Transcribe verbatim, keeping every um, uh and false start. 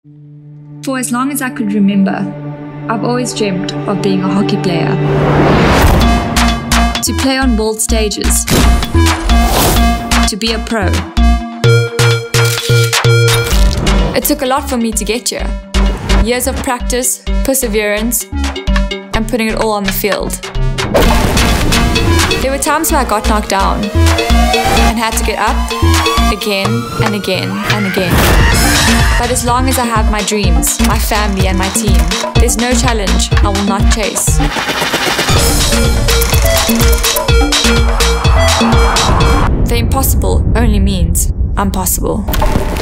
For as long as I could remember, I've always dreamt of being a hockey player. To play on world stages. To be a pro. It took a lot for me to get here. Years of practice, perseverance, and putting it all on the field. There were times where I got knocked down and had to get up again and again and again. But as long as I have my dreams, my family and my team, there's no challenge I will not chase. The impossible only means I'm possible.